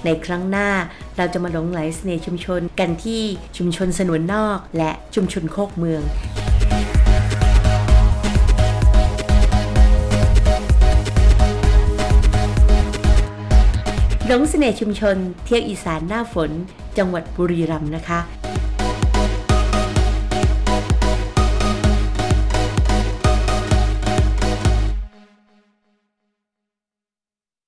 ในครั้งหน้าเราจะมาหลงไหลเสน่ห์ชุมชนกันที่ชุมชนสนวนนอกและชุมชนโคกเมืองหลงเสน่ห์ชุมชนเที่ยวอีสานหน้าฝนจังหวัดบุรีรัมย์นะคะ